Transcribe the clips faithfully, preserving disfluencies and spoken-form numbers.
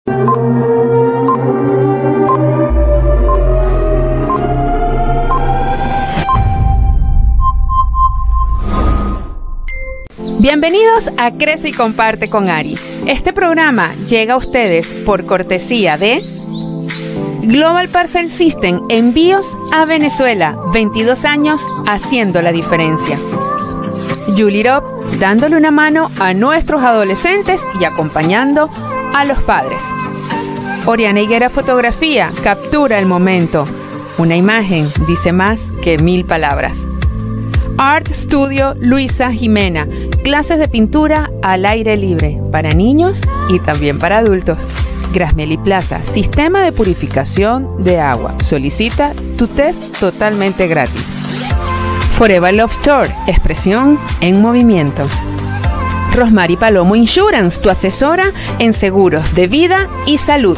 Bienvenidos a Crece y Comparte con Ari. Este programa llega a ustedes por cortesía de Global Parcel System, envíos a Venezuela, veintidós años haciendo la diferencia. Julirop, dándole una mano a nuestros adolescentes y acompañando a los padres. Oriana Higuera Fotografía, captura el momento. Una imagen dice más que mil palabras. Art Studio Luisa Jimena, clases de pintura al aire libre para niños y también para adultos. Grasmiel y Plaza, sistema de purificación de agua. Solicita tu test totalmente gratis. Forever Love Store, expresión en movimiento. Rosmary Palomo Insurance, tu asesora en seguros de vida y salud.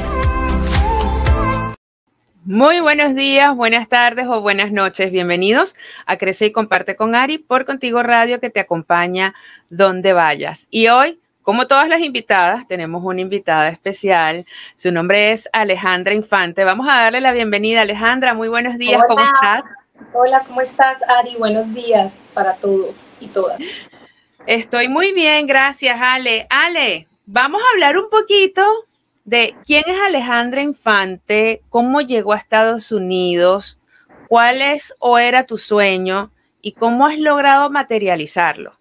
Muy buenos días, buenas tardes o buenas noches. Bienvenidos a Crece y Comparte con Ari por Contigo Radio, que te acompaña donde vayas. Y hoy, como todas las invitadas, tenemos una invitada especial. Su nombre es Alejandra Infante. Vamos a darle la bienvenida. Alejandra, muy buenos días. Hola. ¿Cómo estás? Hola, ¿cómo estás, Ari? Buenos días para todos y todas. Estoy muy bien, gracias, Ale. Ale, vamos a hablar un poquito de quién es Alejandra Infante, cómo llegó a Estados Unidos, cuál es o era tu sueño y cómo has logrado materializarlo.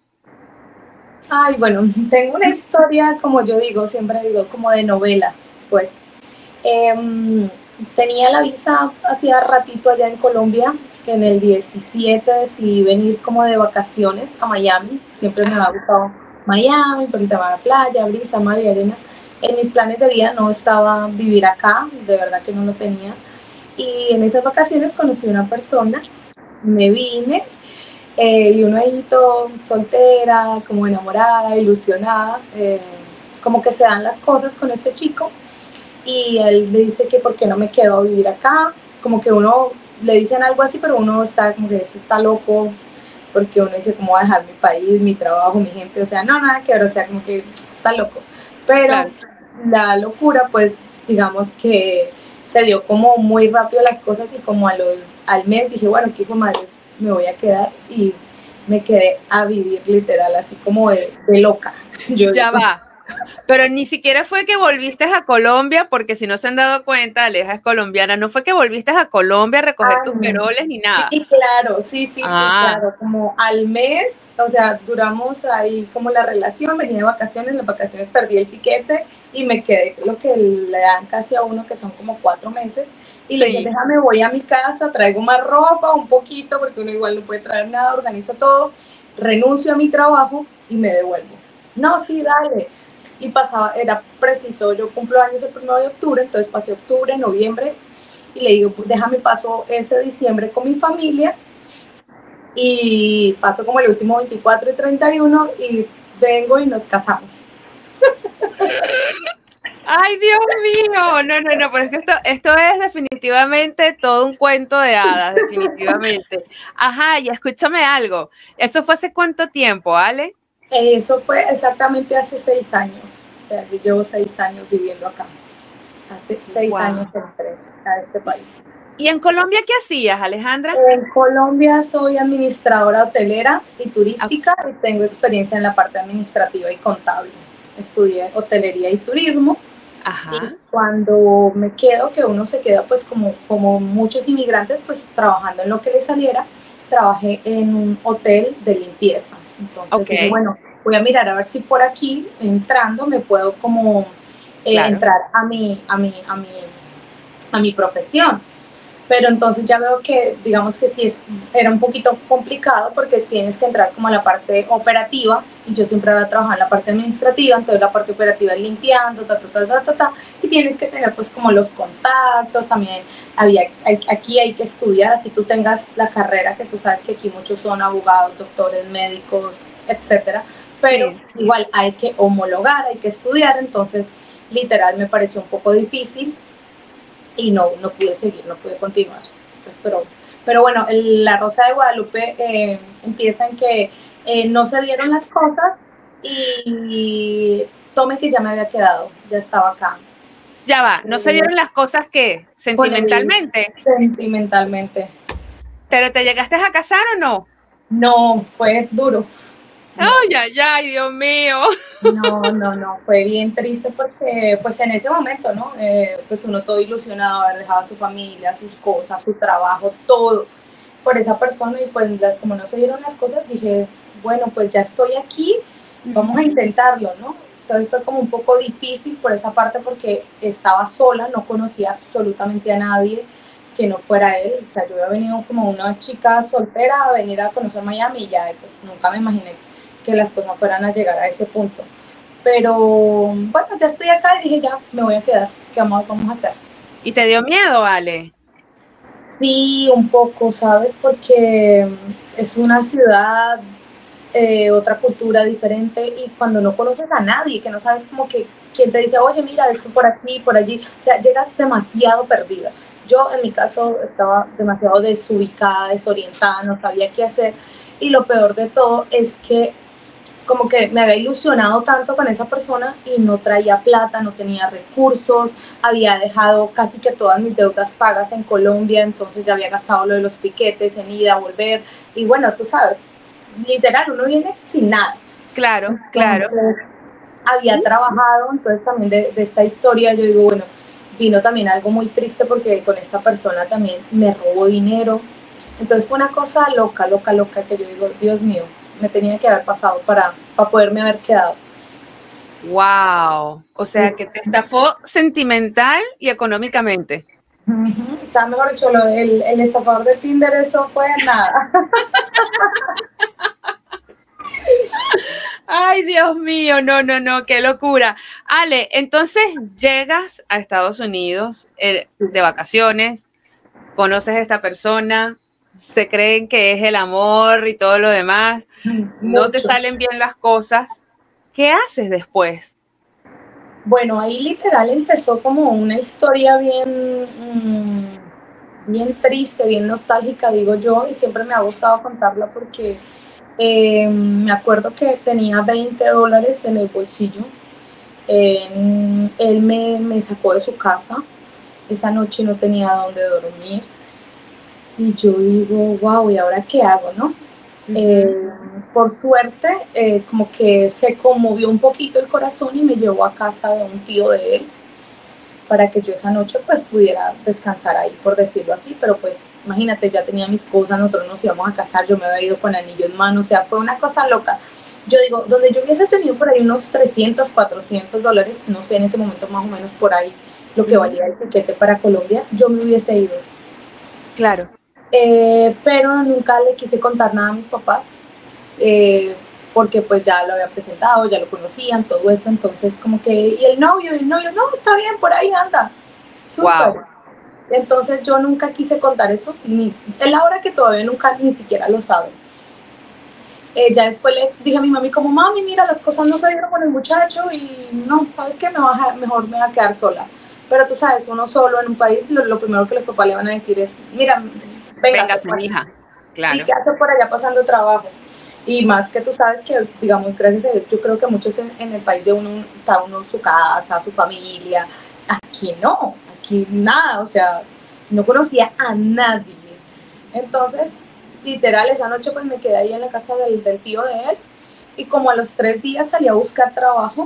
Ay, bueno, tengo una historia, como yo digo, siempre digo, como de novela, pues. Eh, tenía la visa hacía ratito allá en Colombia, que en el diecisiete decidí venir como de vacaciones a Miami. Siempre me ha gustado Miami, porque estaba en la playa, brisa, mar y arena. En mis planes de vida no estaba vivir acá, de verdad que no lo tenía. Y en esas vacaciones conocí a una persona, me vine, eh, y uno ahí todo soltera, como enamorada, ilusionada, eh, como que se dan las cosas con este chico. Y él le dice que por qué no me quedo a vivir acá, como que uno le dicen algo así, pero uno está como que este está loco, porque uno dice cómo voy a dejar mi país, mi trabajo, mi gente, o sea, no, nada que ver, o sea, como que está loco. Pero claro, la locura, pues, digamos que se dio como muy rápido las cosas y como a los, al mes dije, bueno, qué hijo de madre, me voy a quedar y me quedé a vivir literal, así como de, de loca. Yo ya digo, va. Pero ni siquiera fue que volviste a Colombia, porque si no se han dado cuenta, Aleja es colombiana, no fue que volviste a Colombia a recoger ah, tus peroles ni nada. Sí, claro, sí, sí, ah. sí, claro, como al mes, o sea, duramos ahí como la relación, venía de vacaciones, en las vacaciones perdí el tiquete y me quedé lo que le dan casi a uno, que son como cuatro meses, y sí. Le dije, déjame, voy a mi casa, traigo más ropa, un poquito, porque uno igual no puede traer nada, organizo todo, renuncio a mi trabajo y me devuelvo. No, sí, dale. Y pasaba, era preciso, yo cumplo años el primero de octubre, entonces pasé octubre, noviembre, y le digo, pues déjame paso ese diciembre con mi familia, y paso como el último veinticuatro y treinta y uno, y vengo y nos casamos. ¡Ay, Dios mío! No, no, no, pero es que esto, esto es definitivamente todo un cuento de hadas, definitivamente. Ajá, y escúchame algo, ¿eso fue hace cuánto tiempo, Ale? Eso fue exactamente hace seis años, o sea, yo llevo seis años viviendo acá, hace seis wow. años entré a este país. ¿Y en Colombia qué hacías, Alejandra? En Colombia soy administradora hotelera y turística okay. y tengo experiencia en la parte administrativa y contable. Estudié hotelería y turismo. Ajá. Y cuando me quedo, que uno se queda pues como, como muchos inmigrantes, pues trabajando en lo que le saliera, trabajé en un hotel de limpieza. Entonces, okay. dije, bueno, voy a mirar a ver si por aquí, entrando, me puedo como eh, claro. entrar a mi, a, mi, a, mi, a mi profesión. Pero entonces ya veo que, digamos que sí, es, era un poquito complicado porque tienes que entrar como a la parte operativa, y yo siempre había trabajado en la parte administrativa, entonces la parte operativa es limpiando, ta, ta, ta, ta, ta, ta, y tienes que tener pues como los contactos, también había, hay, aquí hay que estudiar, así tú tengas la carrera, que tú sabes que aquí muchos son abogados, doctores, médicos, etcétera, pero sí. igual hay que homologar, hay que estudiar, entonces literal me pareció un poco difícil, y no, no pude seguir, no pude continuar. Pues, pero, pero bueno, el, la Rosa de Guadalupe eh, empieza en que eh, no se dieron las cosas y tome que ya me había quedado, ya estaba acá. Ya va, ¿no se dieron las cosas que sentimentalmente? Sentimentalmente. ¿Pero te llegaste a casar o no? No, fue duro. No. Ay, ay, ay, Dios mío. No, no, no, fue bien triste porque pues en ese momento, ¿no? Eh, pues uno todo ilusionado, haber dejado a su familia, sus cosas, su trabajo, todo por esa persona y pues como no se dieron las cosas, dije, bueno, pues ya estoy aquí, vamos a intentarlo, ¿no? Entonces fue como un poco difícil por esa parte porque estaba sola, no conocía absolutamente a nadie que no fuera él, o sea, yo había venido como una chica soltera a venir a conocer Miami y ya, pues nunca me imaginé que las cosas fueran a llegar a ese punto. Pero bueno, ya estoy acá y dije, ya, me voy a quedar. ¿Qué vamos, vamos a hacer? ¿Y te dio miedo, Ale? Sí, un poco, ¿sabes? Porque es una ciudad, eh, otra cultura diferente y cuando no conoces a nadie, que no sabes como que quien te dice, oye, mira, esto por aquí, por allí, o sea, llegas demasiado perdida. Yo en mi caso estaba demasiado desubicada, desorientada, no sabía qué hacer y lo peor de todo es que como que me había ilusionado tanto con esa persona y no traía plata, no tenía recursos, había dejado casi que todas mis deudas pagas en Colombia, entonces ya había gastado lo de los tiquetes en ida, volver, y bueno, tú sabes, literal, uno viene sin nada. Claro, entonces, claro. Había ¿Sí? trabajado, entonces también de, de esta historia yo digo, bueno, vino también algo muy triste porque con esta persona también me robó dinero, entonces fue una cosa loca, loca, loca, que yo digo, Dios mío, me tenía que haber pasado para, para poderme haber quedado. Wow, o sea que te estafó sentimental y económicamente. Uh-huh. O sea, mejor dicho, lo, el, el estafador de Tinder, eso fue nada. Ay, Dios mío, no, no, no, qué locura. Ale, entonces llegas a Estados Unidos eh, de vacaciones, conoces a esta persona, se creen que es el amor y todo lo demás, Mucho. No te salen bien las cosas. ¿Qué haces después? Bueno, ahí literal empezó como una historia bien, mmm, bien triste, bien nostálgica, digo yo, y siempre me ha gustado contarla porque eh, me acuerdo que tenía veinte dólares en el bolsillo. Eh, él me, me sacó de su casa, esa noche no tenía dónde dormir. Y yo digo, wow, ¿y ahora qué hago, no? Uh-huh. Eh, por suerte, eh, como que se conmovió un poquito el corazón y me llevó a casa de un tío de él para que yo esa noche pues pudiera descansar ahí, por decirlo así, pero pues imagínate, ya tenía mis cosas, nosotros nos íbamos a casar, yo me había ido con anillo en mano, o sea, fue una cosa loca. Yo digo, donde yo hubiese tenido por ahí unos trescientos, cuatrocientos dólares, no sé, en ese momento más o menos por ahí, lo que valía el tiquete para Colombia, yo me hubiese ido. Claro. Eh, pero nunca le quise contar nada a mis papás, eh, porque pues ya lo había presentado, ya lo conocían, todo eso, entonces como que, y el novio, y el novio, no, está bien, por ahí anda, súper. Wow. Entonces yo nunca quise contar eso, ni, es la hora que todavía nunca ni siquiera lo saben. Eh, ya después le dije a mi mami como, mami, mira, las cosas no se dieron con el muchacho y no, ¿sabes qué? Me va a, mejor me va a quedar sola. Pero tú sabes, uno solo en un país, lo, lo primero que los papás le van a decir es, mira, venga, venga tu hija, claro. ¿Y qué hace por allá pasando trabajo? Y más que tú sabes que, digamos, gracias a Dios, yo creo que muchos en, en el país de uno, está uno su casa, su familia, aquí no, aquí nada, o sea, no conocía a nadie. Entonces, literal, esa noche pues me quedé ahí en la casa del, del tío de él y como a los tres días salí a buscar trabajo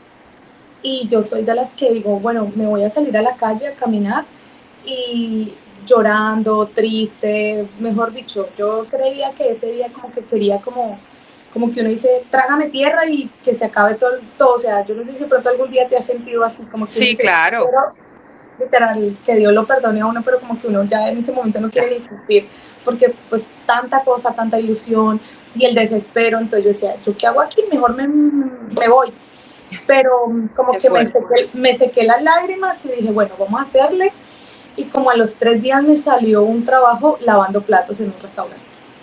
y yo soy de las que digo, bueno, me voy a salir a la calle a caminar y llorando, triste, mejor dicho, yo creía que ese día como que quería como, como que uno dice, trágame tierra y que se acabe todo, todo, o sea, yo no sé si pronto algún día te has sentido así, como que sí, dice, claro. Pero, literal, que Dios lo perdone a uno, pero como que uno ya en ese momento no quiere ni existir, porque pues tanta cosa, tanta ilusión y el desespero, entonces yo decía, ¿yo qué hago aquí? Mejor me, me voy, pero como qué que me sequé, me sequé las lágrimas y dije, bueno, vamos a hacerle. Y como a los tres días me salió un trabajo lavando platos en un restaurante.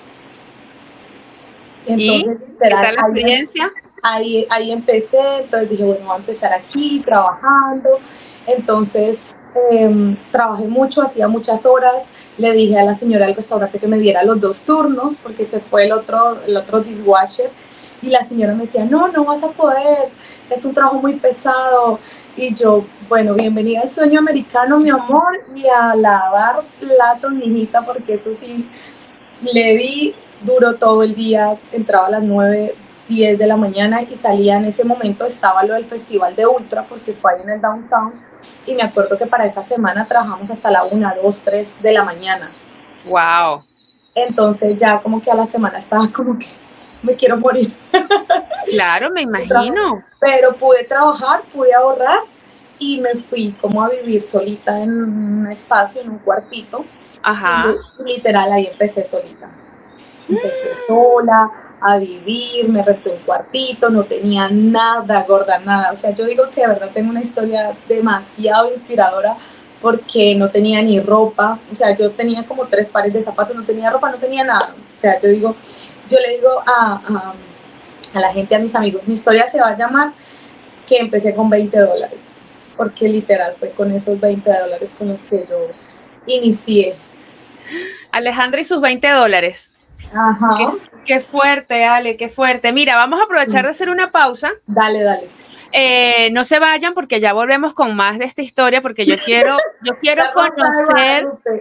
Entonces, ¿y literal, qué tal la experiencia? Ahí, ahí, ahí empecé, entonces dije, bueno, voy a empezar aquí trabajando. Entonces eh, trabajé mucho, hacía muchas horas. Le dije a la señora del restaurante que me diera los dos turnos porque se fue el otro, el otro dishwasher. Y la señora me decía, no, no vas a poder, es un trabajo muy pesado. Y yo, bueno, bienvenida al sueño americano, mi amor, y a lavar platos, mijita, porque eso sí, le di duro todo el día, entraba a las nueve, diez de la mañana y salía en ese momento, estaba lo del festival de Ultra, porque fue ahí en el downtown, y me acuerdo que para esa semana trabajamos hasta la una, dos, tres de la mañana. Wow. Entonces ya como que a la semana estaba como que me quiero morir. Claro, me imagino. Pero pude trabajar, pude ahorrar y me fui como a vivir solita en un espacio, en un cuartito. Ajá. Y literal ahí empecé solita. Empecé mm. sola a vivir, me renté un cuartito, no tenía nada, gorda, nada. O sea, yo digo que de verdad tengo una historia demasiado inspiradora porque no tenía ni ropa. O sea, yo tenía como tres pares de zapatos, no tenía ropa, no tenía nada. O sea, yo digo, yo le digo a, a, a la gente, a mis amigos, mi historia se va a llamar que empecé con veinte dólares. Porque literal fue con esos veinte dólares con los que yo inicié. Alejandra y sus veinte dólares. Ajá. Qué, qué fuerte, Ale, qué fuerte. Mira, vamos a aprovechar de hacer una pausa. Dale, dale. Eh, no se vayan porque ya volvemos con más de esta historia porque yo quiero, yo quiero conocer,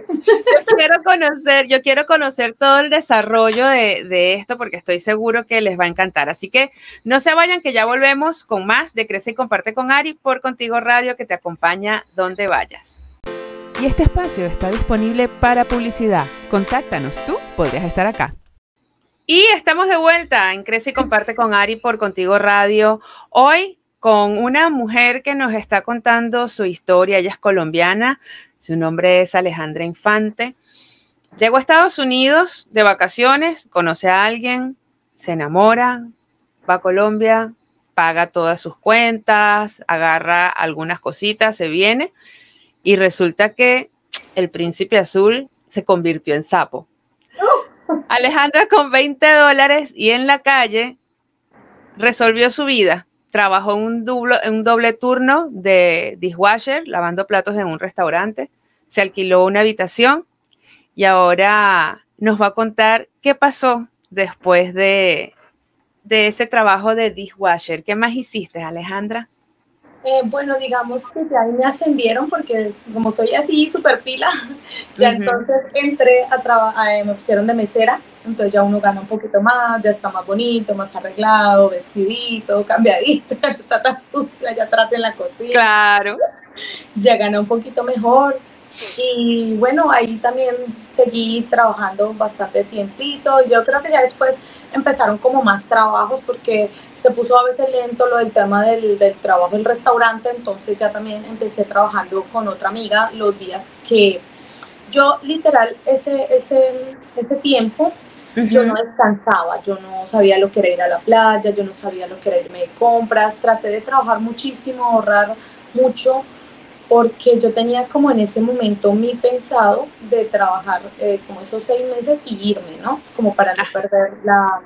yo quiero conocer, yo quiero conocer todo el desarrollo de, de esto porque estoy seguro que les va a encantar. Así que no se vayan que ya volvemos con más de Crece y Comparte con Ari por Contigo Radio que te acompaña donde vayas. Y este espacio está disponible para publicidad. Contáctanos, tú podrías estar acá. Y estamos de vuelta en Crece y Comparte con Ari por Contigo Radio. Hoy con una mujer que nos está contando su historia. Ella es colombiana, su nombre es Alejandra Infante. Llegó a Estados Unidos de vacaciones, conoce a alguien, se enamora, va a Colombia, paga todas sus cuentas, agarra algunas cositas, se viene y resulta que el príncipe azul se convirtió en sapo. Alejandra con veinte dólares y en la calle resolvió su vida. Trabajó en un, doble, en un doble turno de dishwasher, lavando platos en un restaurante. Se alquiló una habitación y ahora nos va a contar qué pasó después de, de ese trabajo de dishwasher. ¿Qué más hiciste, Alejandra? Eh, bueno, digamos que ya me ascendieron porque como soy así súper pila, ya uh-huh. Entonces entré a trabajar, eh, me pusieron de mesera, entonces ya uno gana un poquito más, ya está más bonito, más arreglado, vestidito, cambiadito, no está tan sucia allá atrás en la cocina. Claro. Ya gané un poquito mejor y bueno, ahí también seguí trabajando bastante tiempito. Yo creo que ya después empezaron como más trabajos porque se puso a veces lento lo del tema del, del trabajo del restaurante, entonces ya también empecé trabajando con otra amiga los días que yo literal ese, ese, ese tiempo uh-huh. Yo no descansaba, yo no sabía lo que era ir a la playa, yo no sabía lo que era irme de compras, traté de trabajar muchísimo, ahorrar mucho porque yo tenía como en ese momento mi pensado de trabajar eh, como esos seis meses y irme, ¿no? Como para no perder la,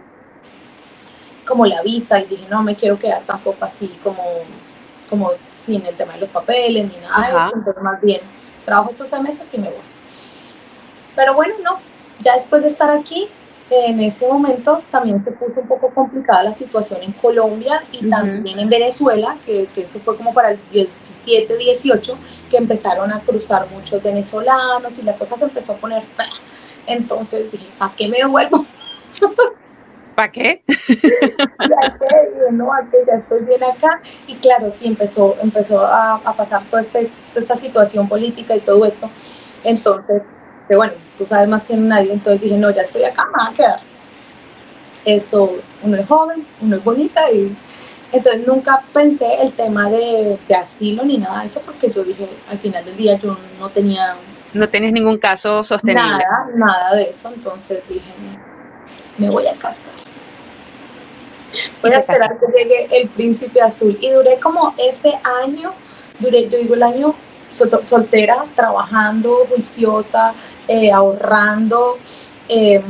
como la visa y dije, no me quiero quedar tampoco así como, como sin el tema de los papeles ni nada Ajá. de eso, entonces más bien trabajo estos seis meses y me voy. Pero bueno, no, ya después de estar aquí, en ese momento también se puso un poco complicada la situación en Colombia y uh-huh. también en Venezuela, que, que eso fue como para el diecisiete, dieciocho, que empezaron a cruzar muchos venezolanos y la cosa se empezó a poner fea. Entonces dije, ¿para qué me vuelvo? ¿Para qué? Ya que, no, ya estoy bien acá. Y claro, sí, empezó, empezó a, a pasar toda, este, toda esta situación política y todo esto. Entonces, que bueno, tú sabes más que nadie, entonces dije, no, ya estoy acá, me va a quedar. Eso, uno es joven, uno es bonita y entonces nunca pensé el tema de, de asilo ni nada de eso porque yo dije, al final del día yo no tenía... No tienes ningún caso sostenible. Nada, nada de eso, entonces dije, me voy a casar. Voy a esperar que llegue el príncipe azul y duré como ese año, duré, yo digo el año soltera, trabajando, juiciosa, eh, ahorrando eh,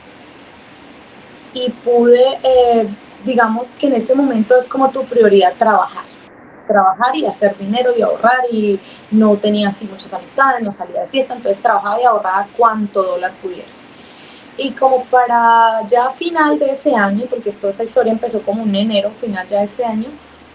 y pude, eh, digamos que en ese momento es como tu prioridad trabajar, trabajar y hacer dinero y ahorrar y no tenía así muchas amistades, no salía de fiesta, entonces trabajaba y ahorraba cuánto dólar pudiera. Y como para ya final de ese año, porque toda esta historia empezó como en enero, final ya de ese año,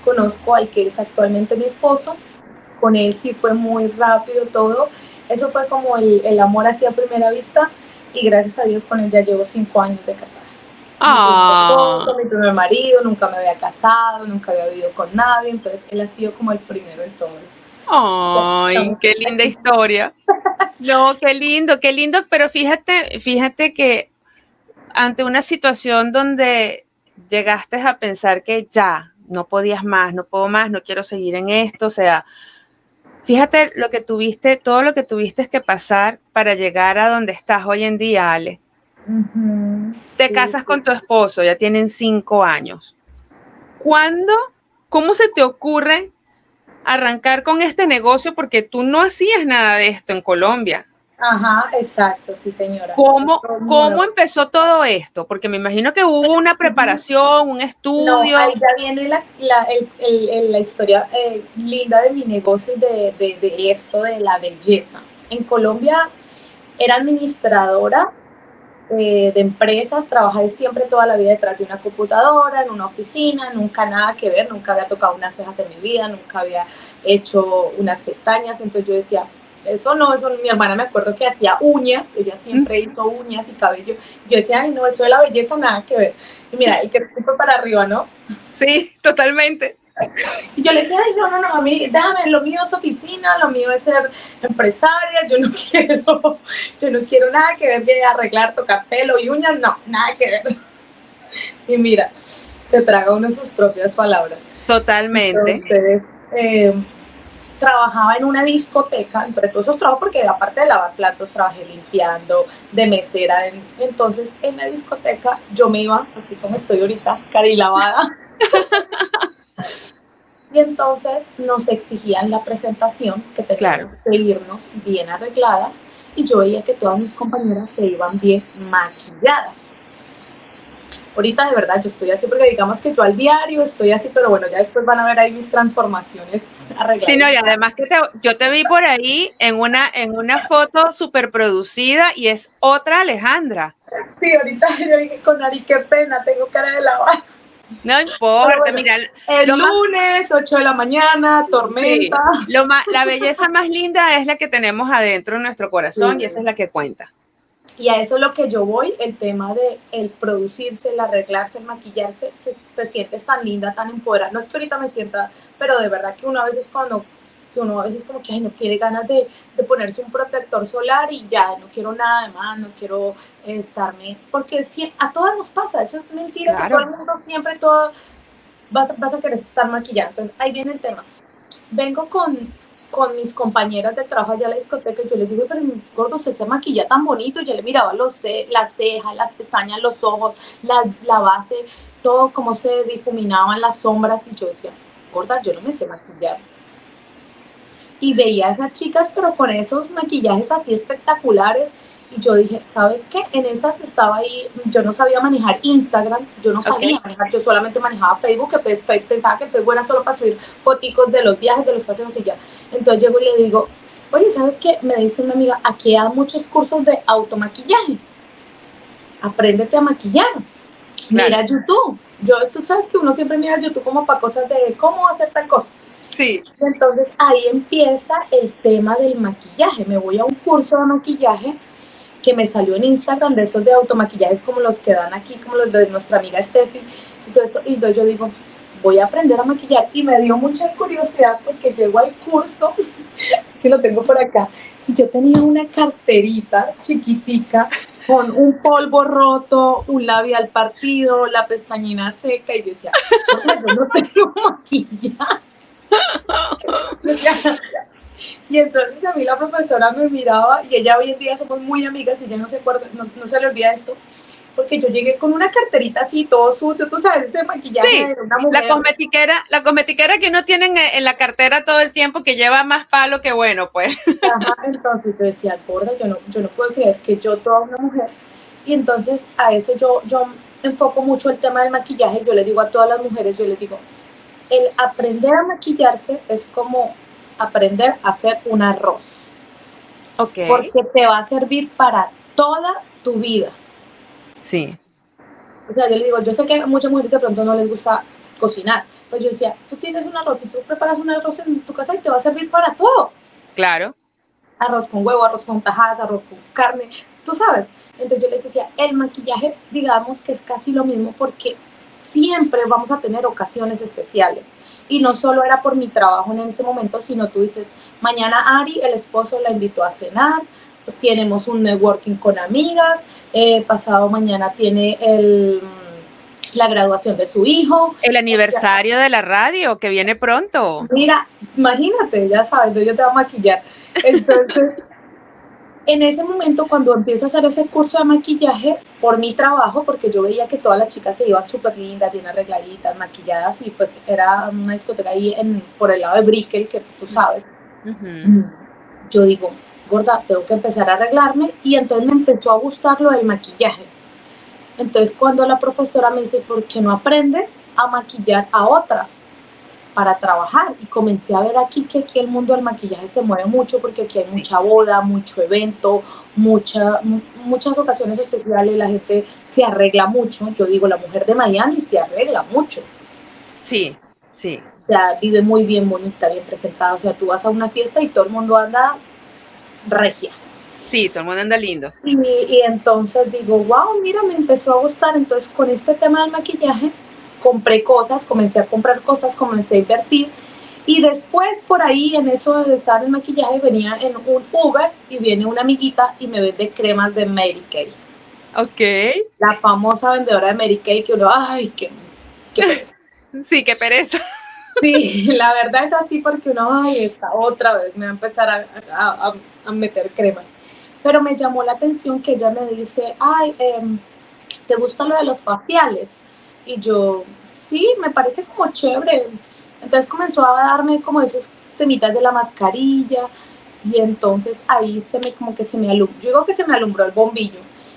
conozco al que es actualmente mi esposo. Con él sí fue muy rápido todo. Eso fue como el, el amor así a primera vista. Y gracias a Dios con él ya llevo cinco años de casada. Ah. Mi, mi primer marido, nunca me había casado, nunca había vivido con nadie. Entonces él ha sido como el primero en todo esto. Ay, qué linda historia. No, qué lindo, qué lindo. Pero fíjate, fíjate que ante una situación donde llegaste a pensar que ya, no podías más, no puedo más, no quiero seguir en esto, o sea, fíjate lo que tuviste, todo lo que tuviste que pasar para llegar a donde estás hoy en día, Ale. Uh-huh. Te Sí, casas sí. con tu esposo, ya tienen cinco años. ¿Cuándo, cómo se te ocurre arrancar con este negocio? Porque tú no hacías nada de esto en Colombia. Ajá, exacto, sí señora. ¿Cómo, ¿Cómo empezó todo esto? Porque me imagino que hubo una preparación, un estudio. No, ahí ya viene la, la, el, el, el, la historia eh, linda de mi negocio, de, de, de esto, de la belleza. En Colombia era administradora eh, de empresas, trabajé siempre toda la vida detrás de una computadora, en una oficina, nunca nada que ver, nunca había tocado unas cejas en mi vida, nunca había hecho unas pestañas, entonces yo decía, eso no, eso mi hermana me acuerdo que hacía uñas, ella siempre hizo uñas y cabello, yo decía, ay no, eso de la belleza nada que ver, y mira, el que fue para arriba, ¿no? Sí, totalmente. Y yo le decía, ay no, no, no, a mí, déjame, lo mío es oficina, lo mío es ser empresaria, yo no quiero, yo no quiero nada que ver de arreglar, tocar pelo y uñas, no, nada que ver. Y mira, se traga uno de sus propias palabras. Totalmente. Entonces, eh, trabajaba en una discoteca, entre todos esos trabajos, porque aparte de lavar platos, trabajé limpiando, de mesera. En, entonces, en la discoteca, yo me iba, así como estoy ahorita, carilavada. Y entonces nos exigían la presentación, que teníamos claro. que irnos bien arregladas, y yo veía que todas mis compañeras se iban bien maquilladas. Ahorita de verdad yo estoy así porque digamos que yo al diario estoy así, pero bueno, ya después van a ver ahí mis transformaciones arregladas. Sí, no, y además que te, yo te vi por ahí en una, en una foto súper producida y es otra Alejandra. Sí, ahorita yo dije con Ari, qué pena, tengo cara de lavar. No importa, bueno, mira. El lunes, más, ocho de la mañana, tormenta. Sí, lo más, la belleza más linda es la que tenemos adentro en nuestro corazón, sí. Y esa es la que cuenta. Y a eso es lo que yo voy, el tema de el producirse, el arreglarse, el maquillarse, se, te sientes tan linda, tan empoderada. No es que ahorita me sienta, pero de verdad que uno a veces cuando, que uno a veces como que ay, no quiere ganas de, de ponerse un protector solar y ya, no quiero nada de más, no quiero eh, estarme, porque si, a todas nos pasa, eso es mentira, claro. Que todo el mundo siempre todo, vas, vas a querer estar maquillada. Entonces ahí viene el tema. Vengo con... con mis compañeras de trabajo allá a la discoteca, yo les digo, pero gordo, usted se maquilla tan bonito, yo le miraba los, las cejas, las pestañas, los ojos, la, la base, todo como se difuminaban las sombras, y yo decía, gorda, yo no me sé maquillar. Y veía a esas chicas, pero con esos maquillajes así espectaculares, y yo dije, ¿sabes qué? En esas estaba ahí, yo no sabía manejar Instagram, yo no sabía okay. manejar, yo solamente manejaba Facebook, que pensaba que Facebook era solo para subir foticos de los viajes, de los paseos y ya. Entonces llego y le digo, oye, ¿sabes qué? Me dice una amiga, aquí hay muchos cursos de automaquillaje, apréndete a maquillar, claro. Mira YouTube. Yo, tú sabes que uno siempre mira YouTube como para cosas de cómo hacer tal cosa. Sí. Entonces ahí empieza el tema del maquillaje, me voy a un curso de maquillaje que me salió en Instagram, de esos de automaquillajes como los que dan aquí, como los de nuestra amiga Steffi, y todo eso, y entonces yo digo, voy a aprender a maquillar, y me dio mucha curiosidad porque llego al curso, si lo tengo por acá, y yo tenía una carterita chiquitica, con un polvo roto, un labial partido, la pestañina seca, y yo decía, yo no tengo maquillaje. Y entonces a mí la profesora me miraba, y ella hoy en día somos muy amigas y ya no se acuerda, no, no se le olvida esto, porque yo llegué con una carterita así, todo sucio, tú sabes, ese maquillaje sí, de una mujer. La cosmetiquera, la cosmetiquera que no tienen en la cartera todo el tiempo, que lleva más palo que bueno, pues. Ajá, entonces yo decía, gorda, yo no, yo no puedo creer que yo, toda una mujer, y entonces a eso yo, yo enfoco mucho el tema del maquillaje, yo le digo a todas las mujeres, yo les digo, el aprender a maquillarse es como aprender a hacer un arroz. Okay. Porque te va a servir para toda tu vida. Sí. O sea, yo le digo, yo sé que a muchas mujeres de pronto no les gusta cocinar, Pues yo decía, tú tienes un arroz y tú preparas un arroz en tu casa y te va a servir para todo. Claro. Arroz con huevo, arroz con tajadas, arroz con carne, tú sabes. Entonces yo les decía, el maquillaje, digamos que es casi lo mismo porque siempre vamos a tener ocasiones especiales. Y no solo era por mi trabajo en ese momento, sino tú dices, mañana Ari, el esposo, la invitó a cenar, tenemos un networking con amigas, eh, pasado mañana tiene el, la graduación de su hijo. El aniversario de la radio, que viene pronto. Mira, imagínate, ya sabes, yo te voy a maquillar. Entonces, en ese momento, cuando empiezo a hacer ese curso de maquillaje, por mi trabajo, porque yo veía que todas las chicas se iban súper lindas, bien arregladitas, maquilladas, y pues era una discoteca ahí en, por el lado de Brickell, que tú sabes. Uh-huh. Yo digo, gorda, tengo que empezar a arreglarme, y entonces me empezó a gustar lo del maquillaje. Entonces, cuando la profesora me dice, ¿por qué no aprendes a maquillar a otras para trabajar? Y comencé a ver aquí que aquí el mundo del maquillaje se mueve mucho porque aquí hay sí. mucha boda, mucho evento, mucha, muchas ocasiones especiales, la gente se arregla mucho. Yo digo, la mujer de Miami se arregla mucho. Sí, sí. O sea, vive muy bien, bonita, bien presentada. O sea, tú vas a una fiesta y todo el mundo anda regia. Sí, todo el mundo anda lindo. Y, y entonces digo, wow, mira, me empezó a gustar. Entonces, con este tema del maquillaje, compré cosas, comencé a comprar cosas, comencé a invertir. Y después, por ahí, en eso de estar en maquillaje, venía en un Uber y viene una amiguita y me vende cremas de Mary Kay. Ok. La famosa vendedora de Mary Kay que uno, ay, qué, qué pereza. Sí, qué pereza. Sí, la verdad es así porque uno, ay, esta otra vez me va a empezar a, a, a, a meter cremas. Pero me llamó la atención que ella me dice, ay, eh, ¿te gusta lo de los faciales? Y yo, sí, me parece como chévere. Entonces comenzó a darme como esos temitas de la mascarilla y entonces ahí se me, como que se me alumbró, yo digo que se me alumbró el bombillo.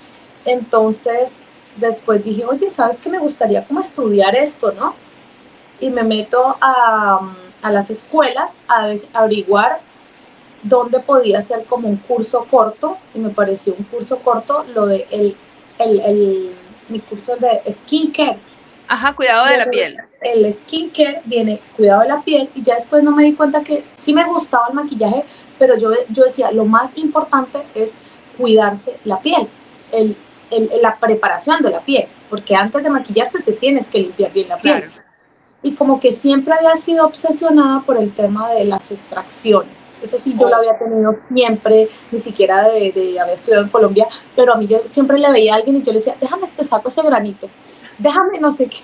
Entonces después dije, oye, ¿sabes qué? Me gustaría como estudiar esto, ¿no? Y me meto a, a las escuelas a averiguar dónde podía hacer como un curso corto, y me pareció un curso corto lo de el, el, el, mi curso de skincare. Ajá, cuidado de la piel. El skincare viene cuidado de la piel, y ya después no me di cuenta que sí me gustaba el maquillaje, pero yo, yo decía, lo más importante es cuidarse la piel, el, el, la preparación de la piel, porque antes de maquillarte te tienes que limpiar bien la piel. Claro. Y como que siempre había sido obsesionada por el tema de las extracciones. Eso sí, yo oh. lo había tenido siempre, ni siquiera de, de haber estudiado en Colombia, pero a mí yo siempre le veía a alguien y yo le decía, déjame, te saco ese granito, déjame no sé qué.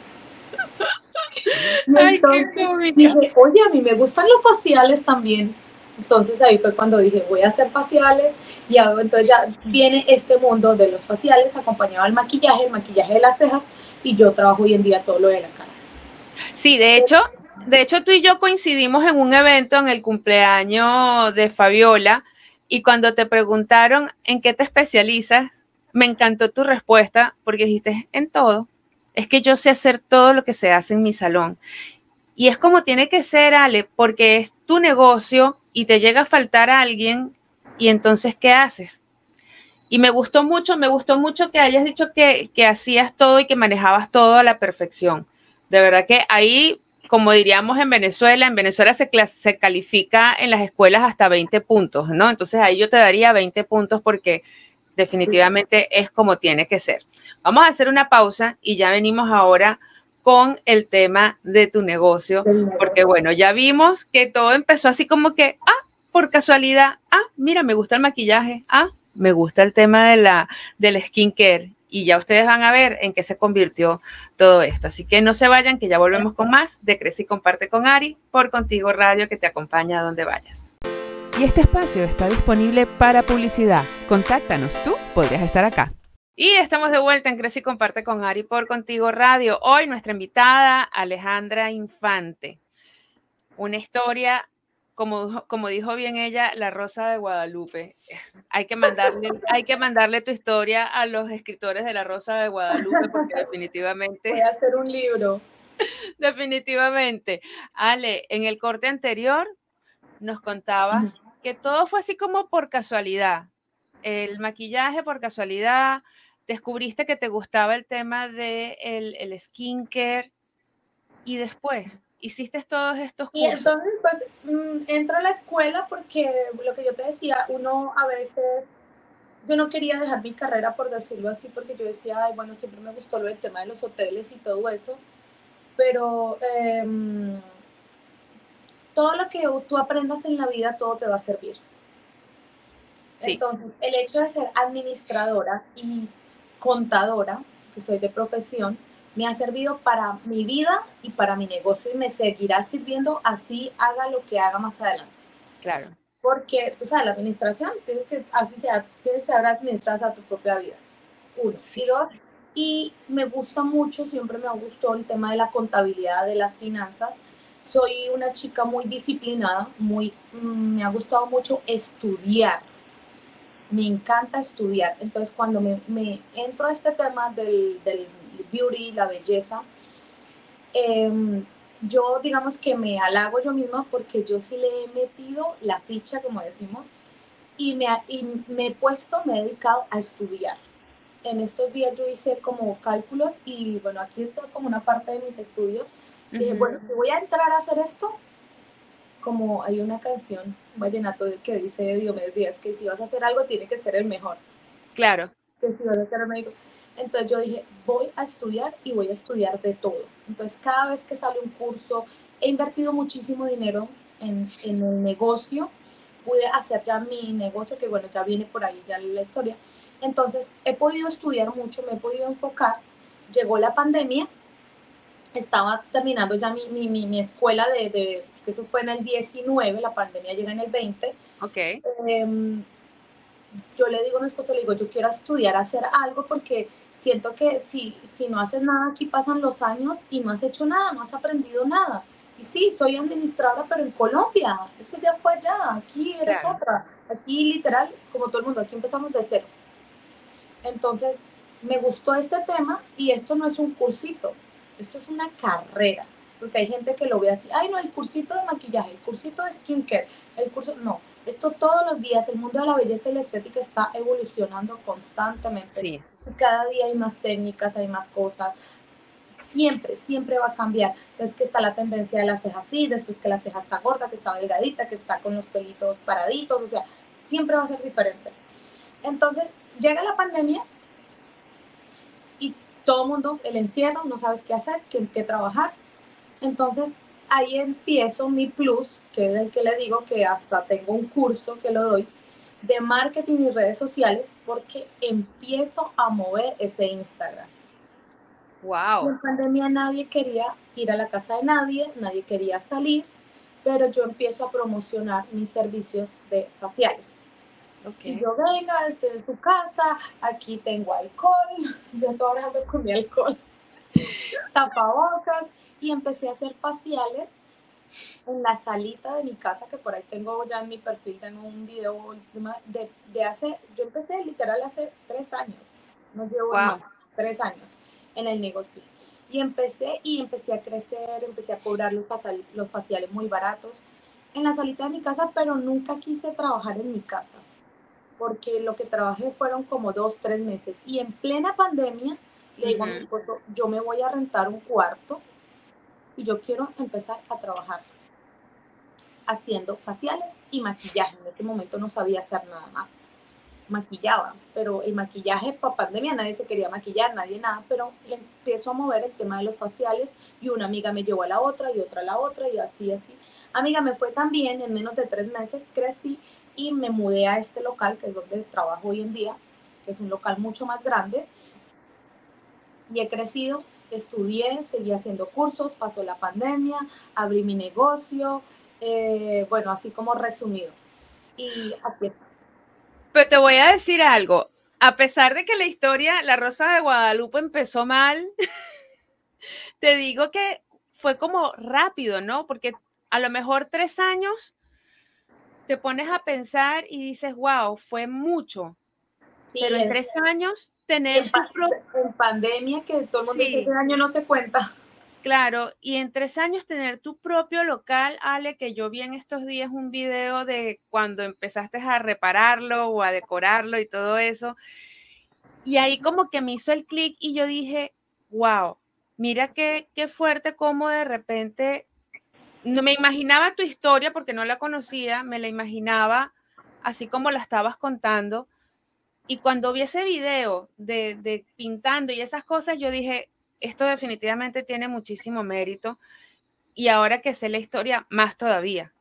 Y Ay, entonces qué cómica. dije, oye, a mí me gustan los faciales también. Entonces ahí fue cuando dije, voy a hacer faciales, y hago, entonces ya viene este mundo de los faciales acompañado del maquillaje, el maquillaje de las cejas, y yo trabajo hoy en día todo lo de la cara. Sí, de hecho, de hecho tú y yo coincidimos en un evento en el cumpleaños de Fabiola, y cuando te preguntaron en qué te especializas, me encantó tu respuesta porque dijiste en todo. Es que yo sé hacer todo lo que se hace en mi salón. Y es como tiene que ser, Ale, porque es tu negocio y te llega a faltar a alguien, y entonces, ¿qué haces? Y me gustó mucho, me gustó mucho que hayas dicho que, que hacías todo y que manejabas todo a la perfección. De verdad que ahí, como diríamos en Venezuela, en Venezuela se, se califica en las escuelas hasta veinte puntos, ¿no? Entonces ahí yo te daría veinte puntos porque definitivamente es como tiene que ser. Vamos a hacer una pausa y ya venimos ahora con el tema de tu negocio, porque bueno, ya vimos que todo empezó así como que, ah, por casualidad, ah, mira, me gusta el maquillaje, ah, me gusta el tema de la, del skincare, y ya ustedes van a ver en qué se convirtió todo esto. Así que no se vayan, que ya volvemos con más de Crece y Comparte con Ari por Contigo Radio, que te acompaña a donde vayas. Y este espacio está disponible para publicidad. Contáctanos, tú podrías estar acá. Y estamos de vuelta en Crece y Comparte con Ari por Contigo Radio. Hoy nuestra invitada, Alejandra Infante. Una historia, como, como dijo bien ella, La Rosa de Guadalupe. Hay que mandarle, hay que mandarle tu historia a los escritores de La Rosa de Guadalupe, porque definitivamente... Voy a hacer un libro. Definitivamente. Ale, en el corte anterior nos contabas que todo fue así como por casualidad. El maquillaje por casualidad, descubriste que te gustaba el tema del de el skincare. Y después, hiciste todos estos Y cursos. entonces, pues, mm, entro a la escuela porque lo que yo te decía, uno a veces, yo no quería dejar mi carrera, por decirlo así, porque yo decía, ay, bueno, siempre me gustó lo del tema de los hoteles y todo eso, pero eh, todo lo que tú aprendas en la vida, todo te va a servir. Sí, Entonces, el hecho de ser administradora y contadora, que soy de profesión, me ha servido para mi vida y para mi negocio y me seguirá sirviendo así haga lo que haga más adelante. claro. Porque, tú sabes, la administración, tienes que, así sea, tienes que saber administrar a tu propia vida. Uno. Sí. Y dos, y me gusta mucho, siempre me ha gustado el tema de la contabilidad, de las finanzas. Soy una chica muy disciplinada, muy, mm, me ha gustado mucho estudiar. Me encanta estudiar. Entonces, cuando me, me entro a este tema del, del beauty, la belleza, eh, yo digamos que me halago yo misma porque yo sí le he metido la ficha, como decimos, y me, y me he puesto, me he dedicado a estudiar. En estos días yo hice como cálculos y bueno, aquí está como una parte de mis estudios. Dije, bueno, Uh-huh. si voy a entrar a hacer esto, como hay una canción, un vallenato que dice Diomedes Díaz, que si vas a hacer algo tiene que ser el mejor. Claro. Que si vas a ser médico. Entonces yo dije, voy a estudiar y voy a estudiar de todo. Entonces cada vez que sale un curso, he invertido muchísimo dinero en, en el negocio. Pude hacer ya mi negocio, que bueno, ya viene por ahí ya la historia. Entonces he podido estudiar mucho, me he podido enfocar. Llegó la pandemia, estaba terminando ya mi, mi, mi, mi escuela de, de, que eso fue en el diecinueve, la pandemia llega en el veinte. Ok. Eh, yo le digo a mi esposo, le digo, yo quiero estudiar, hacer algo porque siento que si, si no haces nada, aquí pasan los años y no has hecho nada, no has aprendido nada. Y sí, soy administradora, pero en Colombia, eso ya fue allá, aquí eres Claro. otra, aquí literal, como todo el mundo, aquí empezamos de cero. Entonces, me gustó este tema y esto no es un cursito, esto es una carrera, porque hay gente que lo ve así, ay no, el cursito de maquillaje, el cursito de skincare, el curso, no, esto todos los días, el mundo de la belleza y la estética está evolucionando constantemente Sí. y cada día hay más técnicas, hay más cosas, siempre, siempre va a cambiar. Entonces que está la tendencia de la ceja así, después que la ceja está gorda, que está delgadita, que está con los pelitos paraditos, o sea, siempre va a ser diferente. Entonces llega la pandemia y todo el mundo, el encierro, no sabes qué hacer, qué, qué trabajar. Entonces ahí empiezo mi plus, que es el que le digo que hasta tengo un curso que lo doy de marketing y redes sociales porque empiezo a mover ese Instagram. Y Wow. en pandemia nadie quería ir a la casa de nadie, nadie quería salir, pero yo empiezo a promocionar mis servicios de faciales. Y Ok. yo, venga, desde su casa, aquí tengo alcohol, yo todavía ando con mi alcohol, tapabocas, y empecé a hacer faciales en la salita de mi casa, que por ahí tengo ya en mi perfil, tengo un video de, de hace, yo empecé literal hace tres años, no llevo más, Wow. tres años en el negocio. Y empecé y empecé a crecer, empecé a cobrar los, facial, los faciales muy baratos en la salita de mi casa, pero nunca quise trabajar en mi casa porque lo que trabajé fueron como dos, tres meses. Y en plena pandemia, le digo a mi Uh-huh. esposo, yo me voy a rentar un cuarto y yo quiero empezar a trabajar haciendo faciales y maquillaje. En este momento no sabía hacer nada más. Maquillaba, pero el maquillaje para pandemia nadie se quería maquillar, nadie nada, pero le empiezo a mover el tema de los faciales y una amiga me llevó a la otra y otra a la otra y así, así. Amiga, me fue tan bien, en menos de tres meses crecí y me mudé a este local, que es donde trabajo hoy en día, que es un local mucho más grande y he crecido, estudié, seguí haciendo cursos, pasó la pandemia, abrí mi negocio, eh, bueno, así como resumido. Y aquí está. Pero te voy a decir algo. A pesar de que la historia, La Rosa de Guadalupe empezó mal, te digo que fue como rápido, ¿no? Porque a lo mejor tres años te pones a pensar y dices, wow, fue mucho. Pero Sí, en es, tres años y en, tener tu pa propio... en pandemia, que todo el mundo dice ese Sí, año no se cuenta. claro. Y en tres años tener tu propio local, Ale, que yo vi en estos días un video de cuando empezaste a repararlo o a decorarlo y todo eso. Y ahí como que me hizo el clic y yo dije, wow, Mira qué, qué fuerte como de repente, no me imaginaba tu historia porque no la conocía, me la imaginaba así como la estabas contando. Y cuando vi ese video de, de pintando y esas cosas, yo dije, esto definitivamente tiene muchísimo mérito. Y ahora que sé la historia, más todavía,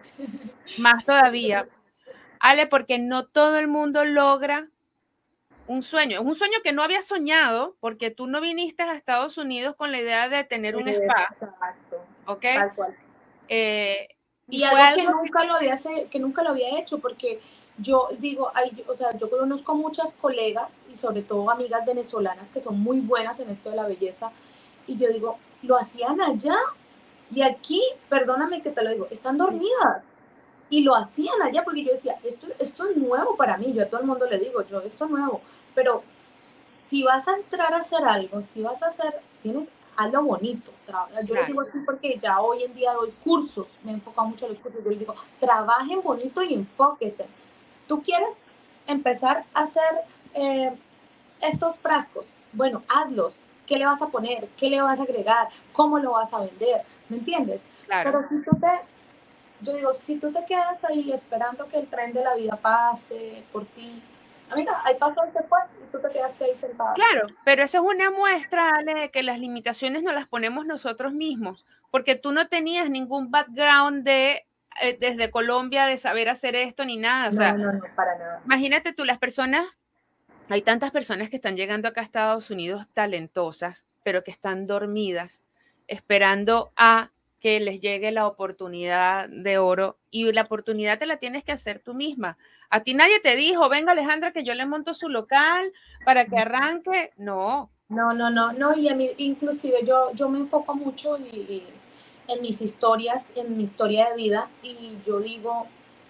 más todavía. Ale, porque no todo el mundo logra un sueño. Es un sueño que no había soñado porque tú no viniste a Estados Unidos con la idea de tener un spa. Exacto. ¿Ok? Tal cual. Eh, y, Y fue algo que algo nunca lo había, que nunca lo había hecho, porque yo digo, hay, o sea, yo conozco muchas colegas y sobre todo amigas venezolanas que son muy buenas en esto de la belleza, y yo digo, lo hacían allá y aquí, perdóname que te lo digo, están dormidas. Sí. Y lo hacían allá porque yo decía, esto, esto es nuevo para mí, yo a todo el mundo le digo, yo, esto es nuevo, pero si vas a entrar a hacer algo, si vas a hacer, tienes algo bonito. Yo les digo aquí porque ya hoy en día doy cursos, me he enfocado mucho en los cursos, yo les digo, trabajen bonito y enfóquense. ¿Tú quieres empezar a hacer eh, estos frascos? Bueno, hazlos. ¿Qué le vas a poner? ¿Qué le vas a agregar? ¿Cómo lo vas a vender? ¿Me entiendes? Claro. Pero si tú te, yo digo, si tú te quedas ahí esperando que el tren de la vida pase por ti, amiga, ahí pasó este puente y tú te quedaste ahí sentada. Claro, pero eso es una muestra, Ale, de que las limitaciones nos las ponemos nosotros mismos, porque tú no tenías ningún background de eh, desde Colombia de saber hacer esto ni nada. O no, sea, no, no, para nada. Imagínate tú, las personas, hay tantas personas que están llegando acá a Estados Unidos talentosas, pero que están dormidas, esperando a que les llegue la oportunidad de oro, y la oportunidad te la tienes que hacer tú misma. A ti nadie te dijo, venga Alejandra, que yo le monto su local para que arranque. No. No, no, no, no, y a mí inclusive yo, yo me enfoco mucho y, y en mis historias, en mi historia de vida, y yo digo,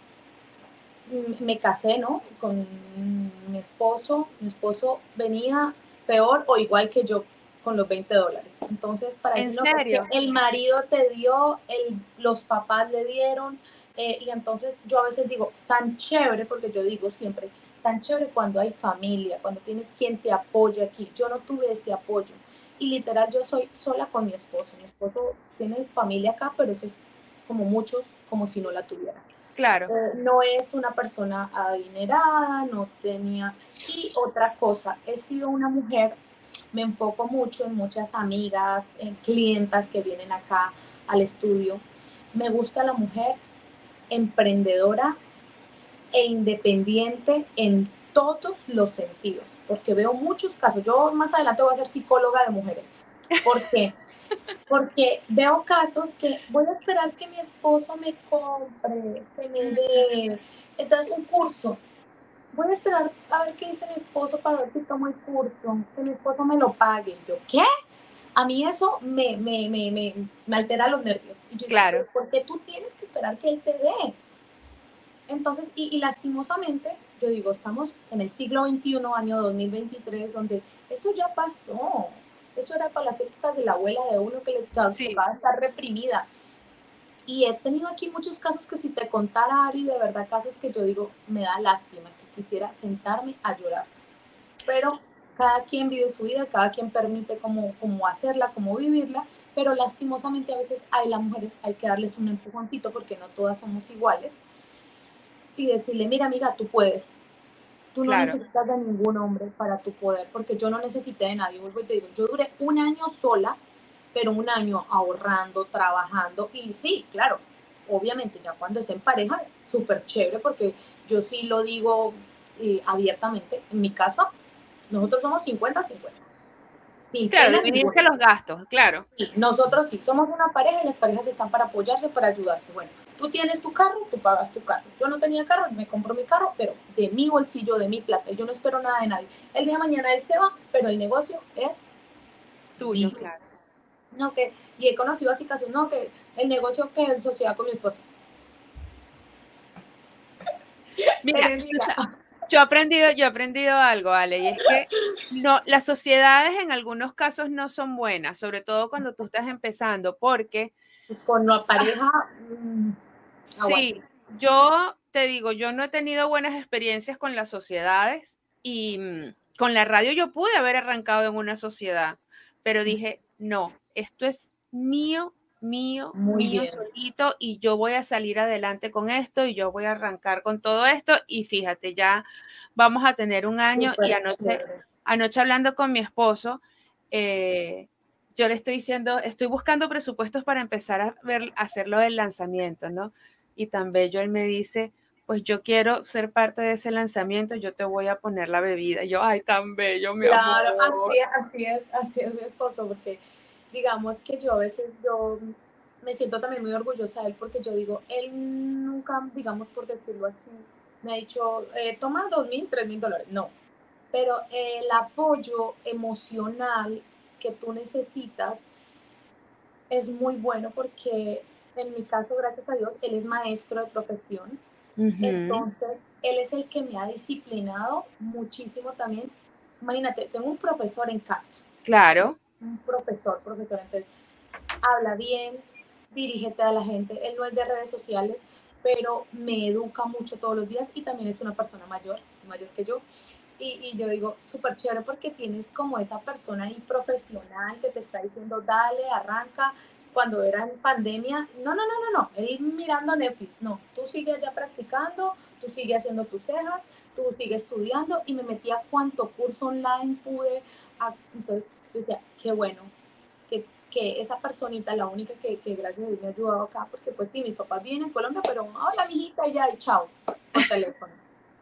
me casé, ¿no? Con mi esposo, mi esposo venía peor o igual que yo con los veinte dólares. Entonces, para ¿En decir, serio? No, el marido te dio, el, los papás le dieron, eh, y entonces yo a veces digo, tan chévere, porque yo digo siempre, tan chévere cuando hay familia, cuando tienes quien te apoya aquí. Yo no tuve ese apoyo. Y literal, yo soy sola con mi esposo. Mi esposo tiene familia acá, pero eso es como muchos, como si no la tuviera. Claro. Eh, no es una persona adinerada, no tenía... Y otra cosa, he sido una mujer, me enfoco mucho en muchas amigas, en clientas que vienen acá al estudio. Me gusta la mujer emprendedora e independiente en todos los sentidos, porque veo muchos casos. Yo más adelante voy a ser psicóloga de mujeres. ¿Por qué? Porque veo casos que voy a esperar que mi esposo me compre, que me dé, entonces un curso. Voy a esperar a ver qué dice mi esposo para ver si tomo el curso, que mi esposo me lo pague. Yo, ¿qué? A mí eso me, me, me, me, me altera los nervios. Y yo Claro. digo, ¿por qué tú tienes que esperar que él te dé? Entonces, y, y lastimosamente, yo digo, estamos en el siglo veintiuno, año dos mil veintitrés, donde eso ya pasó. Eso era para las épocas de la abuela de uno que le tocaba Sí. estar reprimida. Y he tenido aquí muchos casos que si te contara, Ari, de verdad, casos que yo digo, me da lástima, que quisiera sentarme a llorar. Pero cada quien vive su vida, cada quien permite cómo, cómo hacerla, cómo vivirla, pero lastimosamente a veces hay las mujeres, hay que darles un empujoncito porque no todas somos iguales. Y decirle, mira amiga, tú puedes. Tú no Claro. necesitas de ningún hombre para tu poder, porque yo no necesité de nadie. Vuelvo y te digo, yo duré un año sola, pero un año ahorrando, trabajando. Y sí, claro, obviamente ya cuando es en pareja, súper chévere, porque yo sí lo digo eh, abiertamente. En mi casa, nosotros somos cincuenta cincuenta. Sin Claro, pena dividirse ninguna. los gastos, claro. Sí, nosotros sí, somos una pareja y las parejas están para apoyarse, para ayudarse. Bueno, tú tienes tu carro, tú pagas tu carro. Yo no tenía carro, me compro mi carro, pero de mi bolsillo, de mi plata. Yo no espero nada de nadie. El día de mañana él se va, pero el negocio es tuyo, mío. claro. No, que, y he conocido así casi, no, que el negocio que en sociedad con mi esposo. Mira, yo he aprendido, yo he aprendido algo, Ale, y es que no, las sociedades en algunos casos no son buenas, sobre todo cuando tú estás empezando, porque con la pareja, mmm, sí, yo te digo, yo no he tenido buenas experiencias con las sociedades y mmm, con la radio yo pude haber arrancado en una sociedad, pero dije, no, esto es mío, mío, Muy mío bien. solito y yo voy a salir adelante con esto y yo voy a arrancar con todo esto y fíjate, ya vamos a tener un año y Súper anoche, chévere. anoche hablando con mi esposo, eh, yo le estoy diciendo, estoy buscando presupuestos para empezar a ver, a hacerlo del lanzamiento, ¿no? Y tan bello él me dice, pues yo quiero ser parte de ese lanzamiento, yo te voy a poner la bebida. Y yo, ay, tan bello, mi Claro, amor. así, así es, así es mi esposo, porque digamos que yo a veces yo me siento también muy orgullosa de él porque yo digo, él nunca, digamos por decirlo así, me ha dicho, eh, toma dos mil, tres mil dólares, no, pero el apoyo emocional que tú necesitas es muy bueno porque en mi caso, gracias a Dios, él es maestro de profesión, Ujú, entonces él es el que me ha disciplinado muchísimo también. Imagínate, tengo un profesor en casa, claro. un profesor, profesor, entonces habla bien, dirígete a la gente, él no es de redes sociales, pero me educa mucho todos los días y también es una persona mayor, mayor que yo. Y, y yo digo, súper chévere porque tienes como esa persona ahí profesional que te está diciendo, dale, arranca. Cuando era en pandemia, no, no, no, no, no, él mirando Netflix, no, tú sigues ya practicando, tú sigues haciendo tus cejas, tú sigues estudiando y me metí a cuánto curso online pude. A, entonces, yo decía, qué bueno, que, que esa personita, la única que, que gracias a Dios me ha ayudado acá, porque pues sí, mis papás vienen en Colombia, pero hola, mijita, y ya, y chao, por teléfono.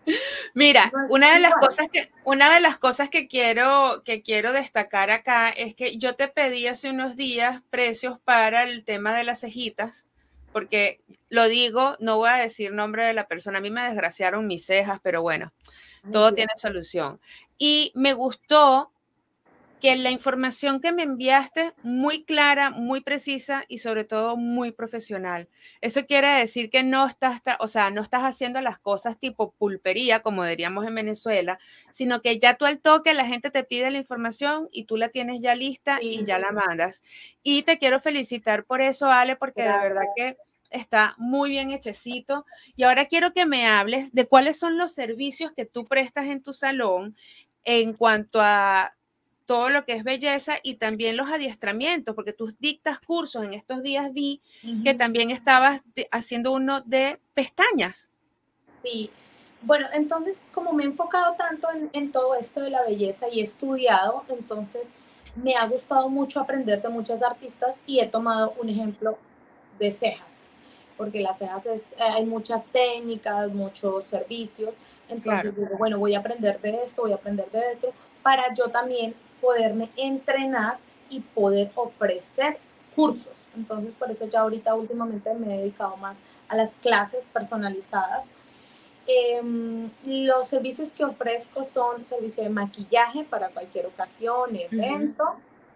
Mira, No es una de las igual. cosas que, una de las cosas que quiero, que quiero destacar acá es que yo te pedí hace unos días precios para el tema de las cejitas, porque lo digo, no voy a decir nombre de la persona, a mí me desgraciaron mis cejas, pero bueno, Ay, todo Dios. tiene solución. Y me gustó que la información que me enviaste, muy clara, muy precisa y sobre todo muy profesional. Eso quiere decir que no estás, o sea, no estás haciendo las cosas tipo pulpería, como diríamos en Venezuela, sino que ya tú al toque la gente te pide la información y tú la tienes ya lista y Sí, ya la mandas. Y te quiero felicitar por eso, Ale, porque de verdad gracias. que está muy bien hechecito. Y ahora quiero que me hables de cuáles son los servicios que tú prestas en tu salón en cuanto a todo lo que es belleza y también los adiestramientos, porque tú dictas cursos. En estos días vi que Ujú. también estabas de, haciendo uno de pestañas. Sí, bueno, entonces como me he enfocado tanto en, en todo esto de la belleza y he estudiado, entonces me ha gustado mucho aprender de muchas artistas y he tomado un ejemplo de cejas, porque las cejas es, eh, hay muchas técnicas, muchos servicios, entonces Claro. digo, bueno, voy a aprender de esto, voy a aprender de esto, para yo también poderme entrenar y poder ofrecer cursos. Entonces, por eso ya ahorita últimamente me he dedicado más a las clases personalizadas. Eh, los servicios que ofrezco son servicio de maquillaje para cualquier ocasión, Ujú. evento.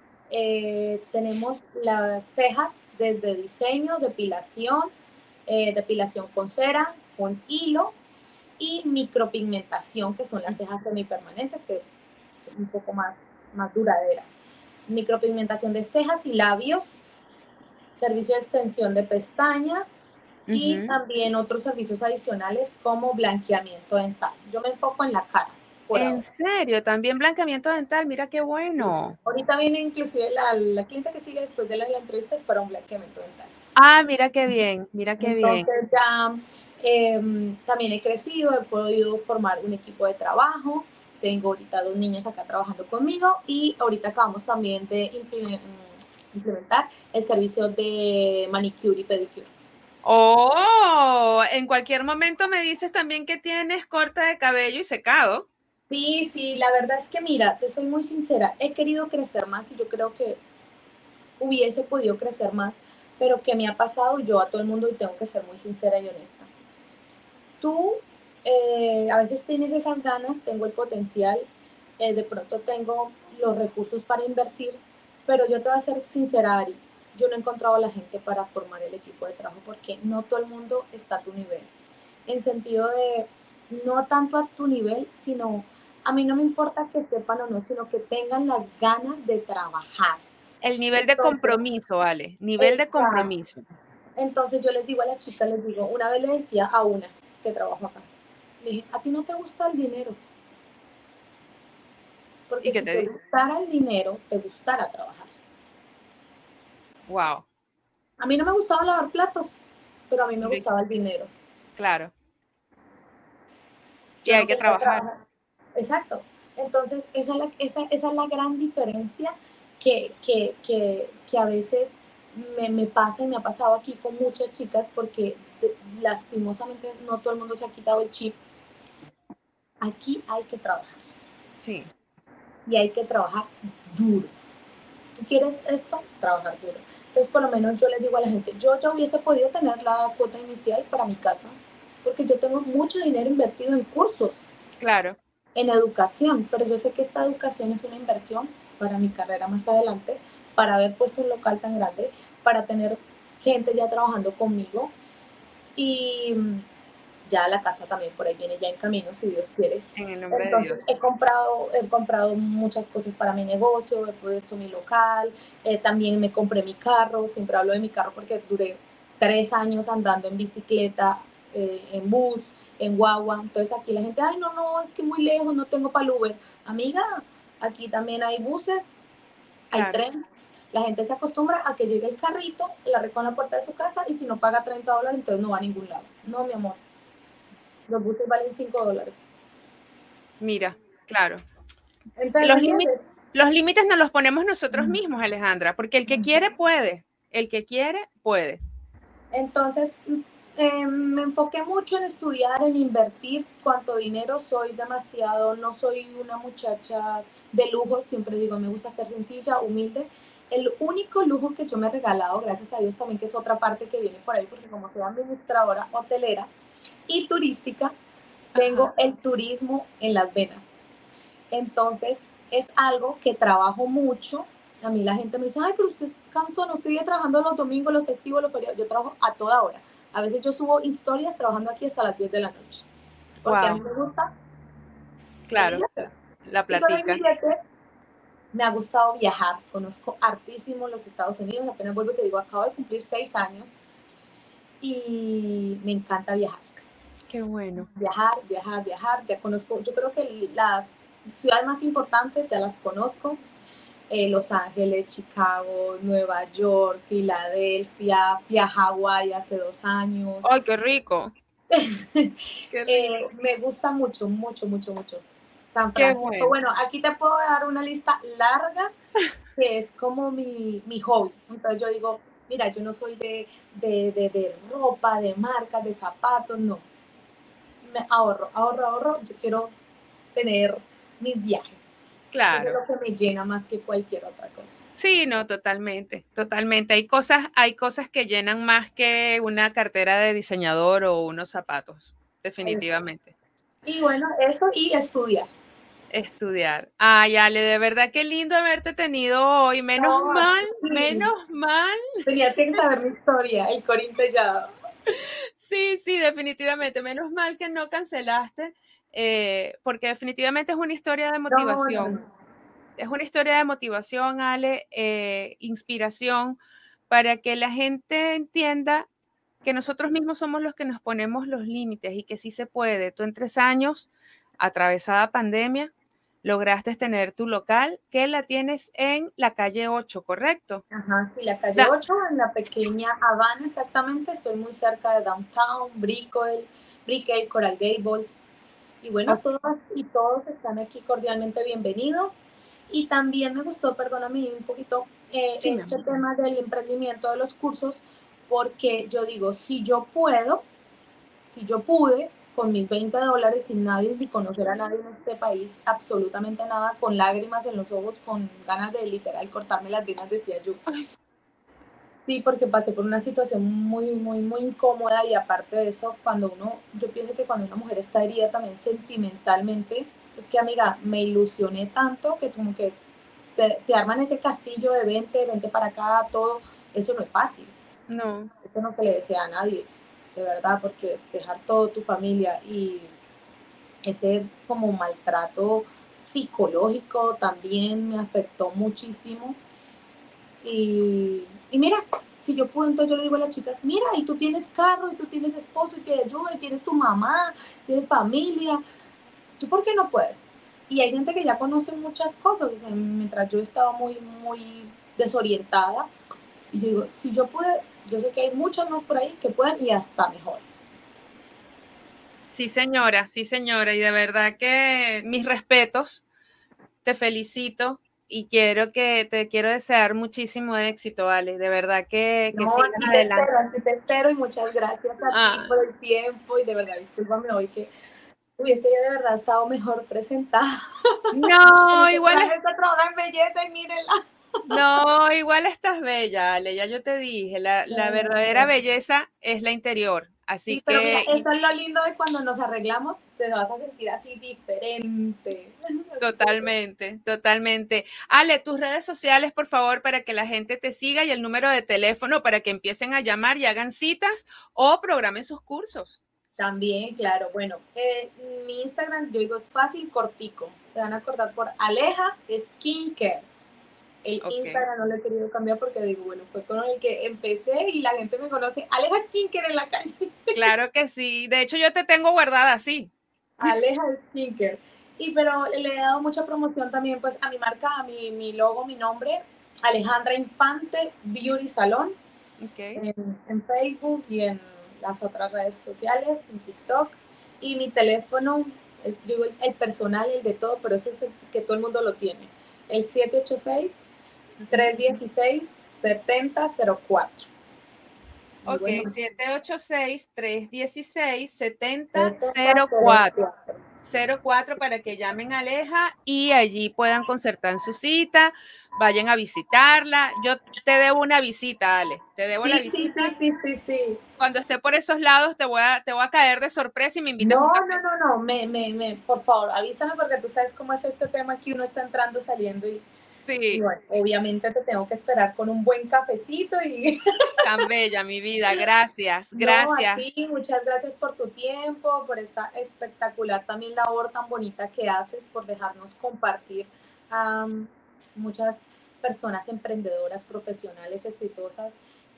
Eh, tenemos las cejas desde diseño, depilación, eh, depilación con cera, con hilo y micropigmentación, que son las cejas semipermanentes, que son un poco más, más duraderas. Micropigmentación de cejas y labios, servicio de extensión de pestañas y Ujú. también otros servicios adicionales como blanqueamiento dental. Yo me enfoco en la cara por En ahora. serio, también blanqueamiento dental, mira qué bueno. Ahorita viene inclusive la, la cliente que sigue después de la, la entrevista es para un blanqueamiento dental. Ah, mira qué bien, mira qué bien. Entonces ya eh, también he crecido, he podido formar un equipo de trabajo. Tengo ahorita dos niñas acá trabajando conmigo y ahorita acabamos también de implementar el servicio de manicure y pedicure. Oh, en cualquier momento me dices también que tienes corte de cabello y secado. Sí, sí, la verdad es que mira, te soy muy sincera, he querido crecer más y yo creo que hubiese podido crecer más, pero ¿qué me ha pasado? Yo a todo el mundo y tengo que ser muy sincera y honesta. Tú eh, a veces tienes esas ganas, tengo el potencial, eh, de pronto tengo los recursos para invertir, pero yo te voy a ser sincera, Ari, yo no he encontrado a la gente para formar el equipo de trabajo porque no todo el mundo está a tu nivel. En sentido de, no tanto a tu nivel, sino a mí no me importa que sepan o no, sino que tengan las ganas de trabajar. El nivel de Entonces, compromiso, vale, nivel de exacto. compromiso. Entonces yo les digo a la chica, les digo, una vez le decía a una que trabajo acá, le dije, a ti no te gusta el dinero, ¿Y porque qué si te te dijo? gustara el dinero, te gustara trabajar. Wow. A mí no me gustaba lavar platos, pero a mí me Y lo gustaba el hiciste. dinero. Claro. Y Yo hay no que quería trabajar. trabajar. Exacto. Entonces, esa es la, esa, esa es la gran diferencia que, que, que, que a veces me, me pasa y me ha pasado aquí con muchas chicas porque de, lastimosamente no todo el mundo se ha quitado el chip. Aquí hay que trabajar Sí. y hay que trabajar duro. ¿Tú quieres esto? Trabajar duro. Entonces, por lo menos yo les digo a la gente, yo ya hubiese podido tener la cuota inicial para mi casa porque yo tengo mucho dinero invertido en cursos, Claro. en educación, pero yo sé que esta educación es una inversión para mi carrera más adelante, para haber puesto un local tan grande, para tener gente ya trabajando conmigo y ya la casa también por ahí viene ya en camino, si Dios quiere. En el nombre de Entonces Dios. he comprado, he comprado muchas cosas para mi negocio, he puesto mi local, eh, también me compré mi carro, siempre hablo de mi carro porque duré tres años andando en bicicleta, eh, en bus, en guagua. Entonces aquí la gente, ay, no, no, es que muy lejos, no tengo para el Uber. Amiga, aquí también hay buses, hay Claro. tren. La gente se acostumbra a que llegue el carrito, la recoge en la puerta de su casa y si no paga treinta dólares, entonces no va a ningún lado. No, mi amor, los buses valen cinco dólares. Mira, claro. Entonces, ¿me Los límites, entiendes? los límites nos los ponemos nosotros mismos, Alejandra, porque el que quiere puede. El que quiere puede. Entonces, eh, me enfoqué mucho en estudiar, en invertir cuánto dinero. Soy demasiado, no soy una muchacha de lujo, siempre digo, me gusta ser sencilla, humilde. El único lujo que yo me he regalado, gracias a Dios también, que es otra parte que viene por ahí, porque como soy administradora hotelera y turística, tengo Ajá. el turismo en las venas. Entonces, es algo que trabajo mucho. A mí la gente me dice, ay, pero usted es cansón, no estoy trabajando los domingos, los festivos, los feriados. Yo trabajo a toda hora. A veces yo subo historias trabajando aquí hasta las diez de la noche. Porque a mí Wow. me gusta el Claro. billete. La Y con el platica. billete me ha gustado viajar. Conozco hartísimo los Estados Unidos. Apenas vuelvo y te digo, acabo de cumplir seis años y me encanta viajar. Qué bueno. Viajar, viajar, viajar. Ya conozco, yo creo que las ciudades más importantes ya las conozco. Eh, Los Ángeles, Chicago, Nueva York, Filadelfia, fui a Hawái hace dos años. ¡Ay, qué rico! ¡Qué eh, rico! me gusta mucho, mucho, mucho, mucho San ¡Qué Francisco. bueno! Bueno, aquí te puedo dar una lista larga que es como mi, mi hobby. Entonces yo digo, mira, yo no soy de, de, de, de ropa, de marcas, de zapatos, no. Me ahorro, ahorro, ahorro. Yo quiero tener mis viajes. Eso es Claro. lo que me llena más que cualquier otra cosa. Sí, no, totalmente, totalmente. Hay cosas, hay cosas que llenan más que una cartera de diseñador o unos zapatos, definitivamente. Y bueno, eso y estudiar. Estudiar. Ay, Ale, de verdad qué lindo haberte tenido hoy. Menos No, mal, sí. menos mal. Tenías que saber mi historia, el corintellado. Sí, sí, definitivamente. Menos mal que no cancelaste, eh, porque definitivamente es una historia de No, no, motivación. no. Es una historia de motivación, Ale, eh, inspiración, para que la gente entienda que nosotros mismos somos los que nos ponemos los límites y que sí se puede. Tú en tres años, atravesada pandemia, lograste tener tu local, que la tienes en la calle ocho, ¿correcto? Ajá, sí, la calle Da- ocho, en la pequeña Habana exactamente. Estoy muy cerca de Downtown, Brickell, Brickell, Coral Gables. Y bueno, ok, todos y todos están aquí cordialmente bienvenidos. Y también me gustó, perdóname un poquito, eh, sí, mi este amor. tema del emprendimiento de los cursos, porque yo digo, si yo puedo, si yo pude, con mis veinte dólares, sin nadie, sin conocer a nadie en este país, absolutamente nada, con lágrimas en los ojos, con ganas de literal cortarme las venas, decía yo. Sí, porque pasé por una situación muy, muy, muy incómoda y aparte de eso, cuando uno, yo pienso que cuando una mujer está herida también sentimentalmente, es que amiga, me ilusioné tanto que como que te, te arman ese castillo de vente, vente para acá, todo, eso no es fácil, No, eso no se le desea a nadie, de verdad, porque dejar todo tu familia y ese como maltrato psicológico también me afectó muchísimo. Y, y mira, si yo puedo, entonces yo le digo a las chicas, mira, y tú tienes carro, y tú tienes esposo, y te ayuda, y tienes tu mamá, tienes familia, ¿tú por qué no puedes? Y hay gente que ya conoce muchas cosas, o sea, mientras yo estaba muy, muy desorientada, Y yo digo, si yo pude, yo sé que hay muchas más por ahí que pueden y hasta mejor. Sí, señora, sí, señora. Y de verdad que mis respetos, te felicito y quiero que te quiero desear muchísimo éxito, Ale. De verdad que, que no, sigas aquí adelante. Te espero, aquí te espero y muchas gracias a ah. ti por el tiempo y de verdad, discúlpame hoy que hubiese de verdad estado mejor presentada. No, igual es... esta trabaja en belleza y mírenla. No, igual estás bella, Ale, ya yo te dije, la, la verdadera belleza es la interior, así sí, pero que... Mira, eso es lo lindo de cuando nos arreglamos, te vas a sentir así diferente. Totalmente, totalmente. Ale, tus redes sociales, por favor, para que la gente te siga y el número de teléfono para que empiecen a llamar y hagan citas o programen sus cursos. También, claro, bueno, eh, mi Instagram, yo digo, es fácil, cortico, se van a acordar por Aleja Skincare. El okay. Instagram no lo he querido cambiar porque digo, bueno, fue con el que empecé y la gente me conoce. Aleja Skincare en la calle. Claro que sí. De hecho, yo te tengo guardada así. Aleja Skincare. Y pero le he dado mucha promoción también pues a mi marca, a mi, mi logo, mi nombre, Alejandra Infante Beauty Salon. Okay. En, en Facebook y en las otras redes sociales, en TikTok. Y mi teléfono, es, digo, el personal, el de todo, pero ese es el que todo el mundo lo tiene. El siete ocho seis, tres uno seis, siete cero cero cuatro. Ok, bueno. siete ocho seis, tres uno seis, siete cero cero cuatro. cero cuatro para que llamen a Aleja y allí puedan concertar su cita, vayan a visitarla. Yo te debo una visita, Ale. Te debo sí, la visita. Sí, sí, sí, sí, sí. Cuando esté por esos lados te voy a, te voy a caer de sorpresa y me invitas no, a un café. No, no, no, me, me, me, por favor, avísame porque tú sabes cómo es este tema que uno está entrando, saliendo y, sí. y bueno, obviamente te tengo que esperar con un buen cafecito y... Tan bella, mi vida, gracias, gracias. No, a ti, muchas gracias por tu tiempo, por esta espectacular también labor tan bonita que haces, por dejarnos compartir a um, muchas personas emprendedoras, profesionales, exitosas.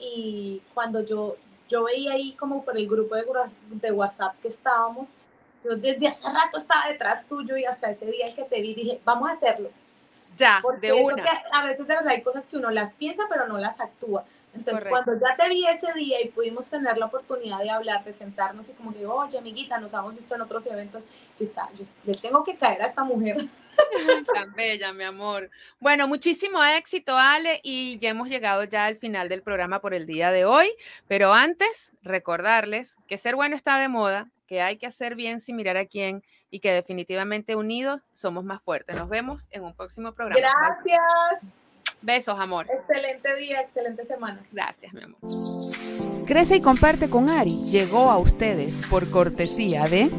Y cuando yo, yo veía ahí como por el grupo de, de WhatsApp que estábamos, yo desde hace rato estaba detrás tuyo y hasta ese día que te vi dije, vamos a hacerlo. Ya, porque de eso una. Que a veces de verdad hay cosas que uno las piensa pero no las actúa. Entonces, correcto. Cuando ya te vi ese día y pudimos tener la oportunidad de hablar, de sentarnos y como que, oye, amiguita, nos hemos visto en otros eventos, yo, está, yo le tengo que caer a esta mujer. Tan bella, mi amor. Bueno, muchísimo éxito, Ale, y ya hemos llegado ya al final del programa por el día de hoy, pero antes, recordarles que ser bueno está de moda, que hay que hacer bien sin mirar a quién y que definitivamente unidos somos más fuertes. Nos vemos en un próximo programa. Gracias. Besos, amor. Excelente día, excelente semana. Gracias, mi amor. Crece y comparte con Ari llegó a ustedes por cortesía de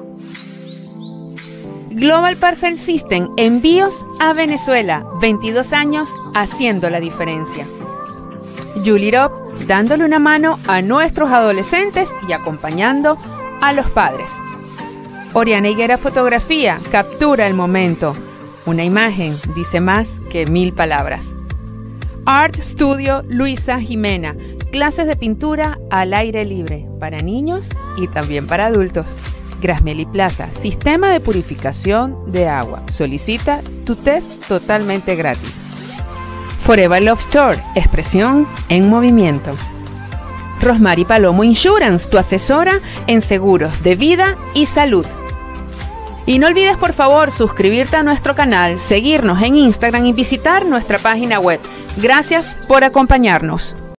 Global Parcel System, envíos a Venezuela, veintidós años haciendo la diferencia. Julirop, dándole una mano a nuestros adolescentes y acompañando a los padres. Oriana Higuera Fotografía, captura el momento. Una imagen dice más que mil palabras. Art Studio Luisa Jimena, clases de pintura al aire libre para niños y también para adultos. Grasmeli Plaza, sistema de purificación de agua. Solicita tu test totalmente gratis. Forever Love Store, expresión en movimiento. Rosmary Palomo Insurance, tu asesora en seguros de vida y salud. Y no olvides por favor suscribirte a nuestro canal, seguirnos en Instagram y visitar nuestra página web. Gracias por acompañarnos.